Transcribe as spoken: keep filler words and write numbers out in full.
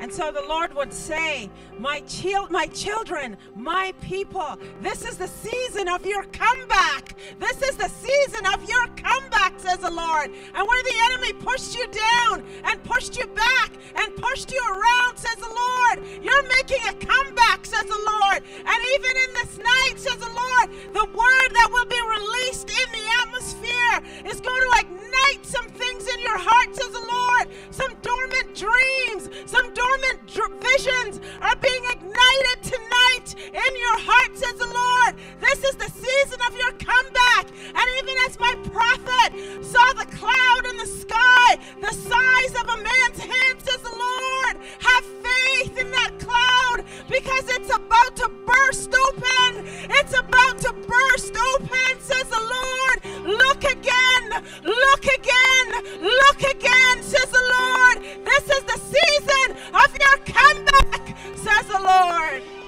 And so the Lord would say, my, chil- my children, my people, this is the season of your comeback. This is the season of your comeback, says the Lord. And where the enemy pushed you down and pushed you back and pushed you around, says the Lord, you're making a comeback, says the Lord. And even in this night, says the Lord, the word that will be released in the atmosphere is going to ignite some things in your heart, says the Lord. Some dormant dreams, some dormant dr- visions are being ignited tonight in your heart, says the Lord. This is the season of your comeback. And even as my prophet saw the cloud in the sky, the size of a man's hand, says the Lord, have faith in that cloud, because it's about to burst open. It's about to burst open, says the Lord. Look again, look again, look again, says the Lord. This is the season of your comeback, says the Lord.